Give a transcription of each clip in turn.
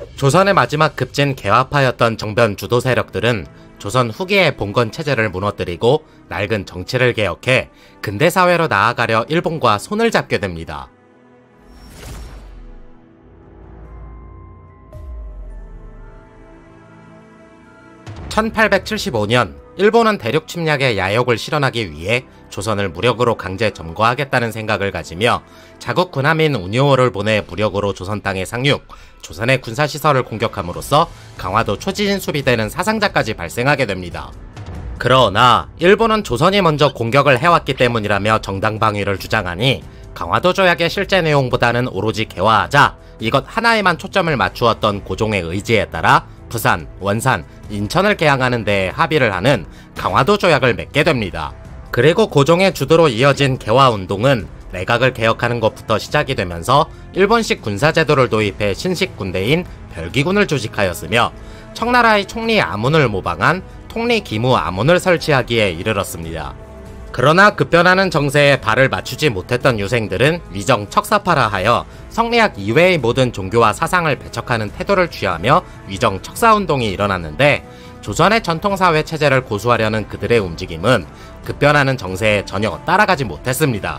조선의 마지막 급진 개화파였던 정변 주도 세력들은 조선 후기의 봉건 체제를 무너뜨리고 낡은 정치를 개혁해 근대사회로 나아가려 일본과 손을 잡게 됩니다. (1875년) 일본은 대륙 침략의 야욕을 실현하기 위해 조선을 무력으로 강제 점거하겠다는 생각을 가지며 자국 군함인 운요호를 보내 무력으로 조선 땅에 상륙, 조선의 군사시설을 공격함으로써 강화도 초지진 수비되는 사상자까지 발생하게 됩니다. 그러나 일본은 조선이 먼저 공격을 해왔기 때문이라며 정당방위를 주장하니 강화도 조약의 실제 내용보다는 오로지 개화하자 이것 하나에만 초점을 맞추었던 고종의 의지에 따라 부산, 원산, 인천을 개항하는 데 합의를 하는 강화도 조약을 맺게 됩니다. 그리고 고종의 주도로 이어진 개화운동은 내각을 개혁하는 것부터 시작이 되면서 일본식 군사제도를 도입해 신식 군대인 별기군을 조직하였으며 청나라의 총리 아문을 모방한 통리 기무 아문을 설치하기에 이르렀습니다. 그러나 급변하는 정세에 발을 맞추지 못했던 유생들은 위정 척사파라 성리학 이외의 모든 종교와 사상을 배척하는 태도를 취하며 위정 척사운동이 일어났는데 조선의 전통사회 체제를 고수하려는 그들의 움직임은 급변하는 정세에 전혀 따라가지 못했습니다.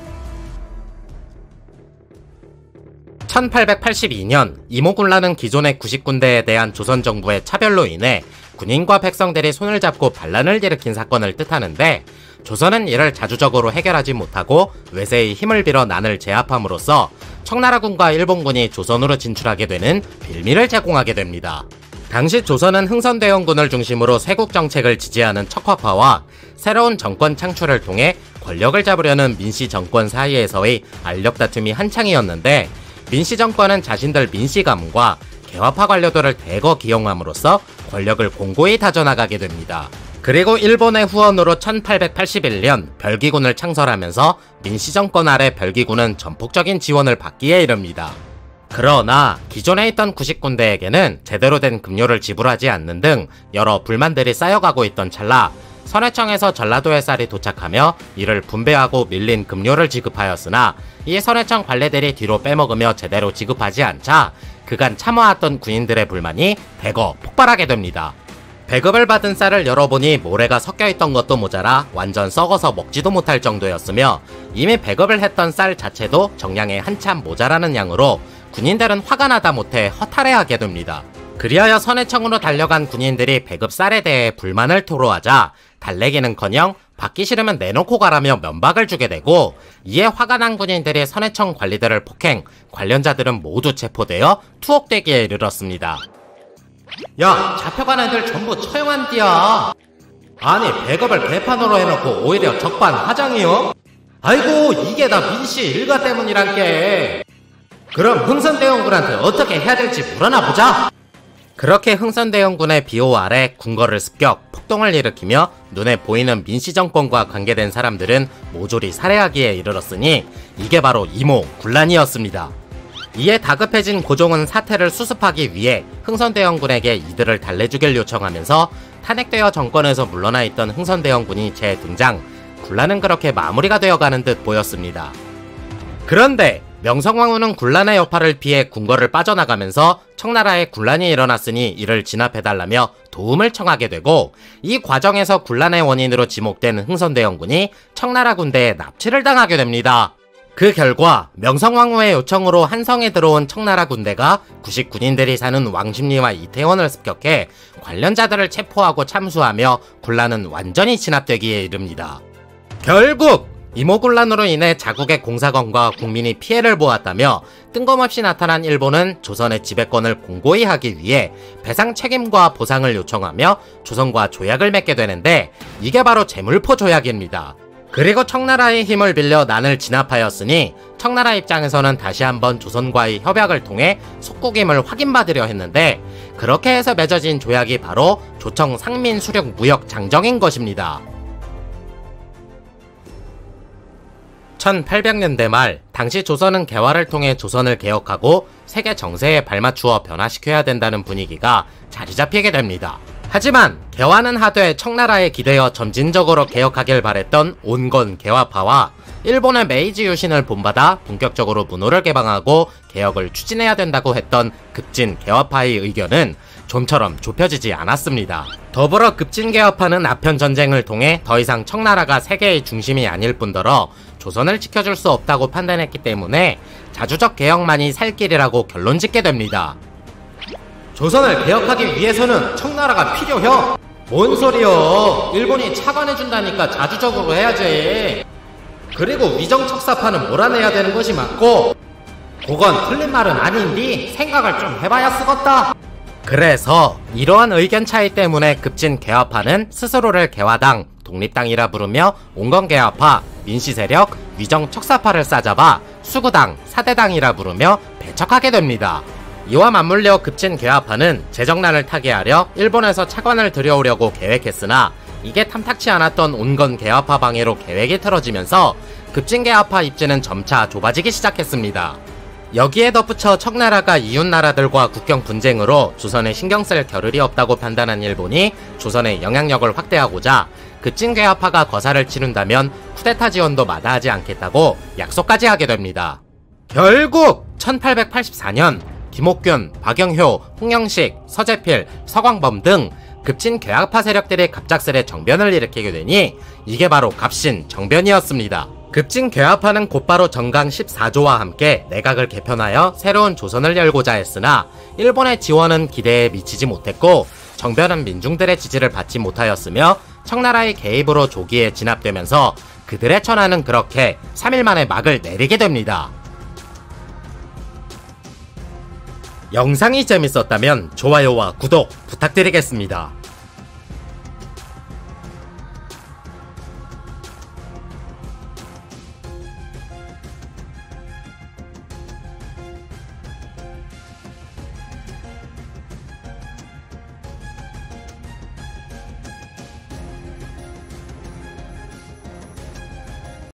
1882년 이모군라는 기존의 구식군대에 대한 조선 정부의 차별로 인해 군인과 백성들이 손을 잡고 반란을 일으킨 사건을 뜻하는데 조선은 이를 자주적으로 해결하지 못하고 외세의 힘을 빌어 난을 제압함으로써 청나라군과 일본군이 조선으로 진출하게 되는 빌미를 제공하게 됩니다. 당시 조선은 흥선대원군을 중심으로 쇄국정책을 지지하는 척화파와 새로운 정권 창출을 통해 권력을 잡으려는 민씨정권 사이에서의 알력다툼이 한창이었는데 민씨정권은 자신들 민씨가문과 개화파 관료들을 대거 기용함으로써 권력을 공고히 다져나가게 됩니다. 그리고 일본의 후원으로 1881년 별기군을 창설하면서 민씨정권 아래 별기군은 전폭적인 지원을 받기에 이릅니다. 그러나 기존에 있던 구식군대에게는 제대로 된 급료를 지불하지 않는 등 여러 불만들이 쌓여가고 있던 찰나 선해청에서 전라도의 쌀이 도착하며 이를 분배하고 밀린 급료를 지급하였으나 이 선해청 관례들이 뒤로 빼먹으며 제대로 지급하지 않자 그간 참아왔던 군인들의 불만이 대거 폭발하게 됩니다. 배급을 받은 쌀을 열어보니 모래가 섞여있던 것도 모자라 완전 썩어서 먹지도 못할 정도였으며 이미 배급을 했던 쌀 자체도 정량에 한참 모자라는 양으로 군인들은 화가 나다 못해 허탈해하게 됩니다. 그리하여 선해청으로 달려간 군인들이 배급 쌀에 대해 불만을 토로하자 달래기는커녕 받기 싫으면 내놓고 가라며 면박을 주게 되고 이에 화가 난 군인들이 선해청 관리들을 폭행, 관련자들은 모두 체포되어 투옥되기에 이르렀습니다. 야, 잡혀간 애들 전부 처형한디야. 아니 배급을 개판으로 해놓고 오히려 적반 하장이요? 아이고 이게 다 민씨 일가 때문이란께. 그럼 흥선대원군한테 어떻게 해야 될지 물어나보자. 그렇게 흥선대원군의 비호 아래 궁궐을 습격, 폭동을 일으키며 눈에 보이는 민씨정권과 관계된 사람들은 모조리 살해하기에 이르렀으니 이게 바로 이모 군란이었습니다. 이에 다급해진 고종은 사태를 수습하기 위해 흥선대원군에게 이들을 달래주길 요청하면서 탄핵되어 정권에서 물러나 있던 흥선대원군이 재등장, 군란은 그렇게 마무리가 되어가는 듯 보였습니다. 그런데 명성황후는 군란의 여파를 피해 궁궐을 빠져나가면서 청나라에 군란이 일어났으니 이를 진압해달라며 도움을 청하게 되고 이 과정에서 군란의 원인으로 지목된 흥선대원군이 청나라 군대에 납치를 당하게 됩니다. 그 결과 명성황후의 요청으로 한성에 들어온 청나라 군대가 구식 군인들이 사는 왕십리와 이태원을 습격해 관련자들을 체포하고 참수하며 군란은 완전히 진압되기에 이릅니다. 결국 이모군란으로 인해 자국의 공사권과 국민이 피해를 보았다며 뜬금없이 나타난 일본은 조선의 지배권을 공고히 하기 위해 배상 책임과 보상을 요청하며 조선과 조약을 맺게 되는데 이게 바로 제물포 조약입니다. 그리고 청나라의 힘을 빌려 난을 진압하였으니 청나라 입장에서는 다시 한번 조선과의 협약을 통해 속국임을 확인받으려 했는데 그렇게 해서 맺어진 조약이 바로 조청 상민 수륙 무역 장정인 것입니다. 1800년대 말 당시 조선은 개화를 통해 조선을 개혁하고 세계 정세에 발맞추어 변화시켜야 된다는 분위기가 자리잡히게 됩니다. 하지만 개화는 하되 청나라에 기대어 점진적으로 개혁하길 바랬던 온건 개화파와 일본의 메이지 유신을 본받아 본격적으로 문호를 개방하고 개혁을 추진해야 된다고 했던 급진 개화파의 의견은 좀처럼 좁혀지지 않았습니다. 더불어 급진 개화파는 아편 전쟁을 통해 더 이상 청나라가 세계의 중심이 아닐 뿐더러 조선을 지켜줄 수 없다고 판단했기 때문에 자주적 개혁만이 살 길이라고 결론짓게 됩니다. 조선을 개혁하기 위해서는 청나라가 필요해. 뭔 소리여. 일본이 차관해준다니까 자주적으로 해야지. 그리고 위정척사파는 몰아내야 되는 것이 맞고, 그건 틀린 말은 아닌데 생각을 좀 해봐야 쓰겄다. 그래서 이러한 의견 차이 때문에 급진 개화파는 스스로를 개화당, 독립당이라 부르며 온건개화파, 민씨세력, 위정척사파를 싸잡아 수구당, 사대당이라 부르며 배척하게 됩니다. 이와 맞물려 급진 개화파는 재정난을 타개하려 일본에서 차관을 들여오려고 계획했으나 이게 탐탁치 않았던 온건 개화파 방해로 계획이 틀어지면서 급진 개화파 입지는 점차 좁아지기 시작했습니다. 여기에 덧붙여 청나라가 이웃나라들과 국경 분쟁으로 조선에 신경쓸 겨를이 없다고 판단한 일본이 조선의 영향력을 확대하고자 급진 개화파가 거사를 치른다면 쿠데타 지원도 마다하지 않겠다고 약속까지 하게 됩니다. 결국 1884년 김옥균, 박영효, 홍영식, 서재필, 서광범 등 급진 개화파 세력들이 갑작스레 정변을 일으키게 되니 이게 바로 갑신 정변이었습니다. 급진 개화파는 곧바로 정강 14조와 함께 내각을 개편하여 새로운 조선을 열고자 했으나 일본의 지원은 기대에 미치지 못했고 정변은 민중들의 지지를 받지 못하였으며 청나라의 개입으로 조기에 진압되면서 그들의 천하는 그렇게 3일 만에 막을 내리게 됩니다. 영상이 재밌었다면 좋아요와 구독 부탁드리겠습니다.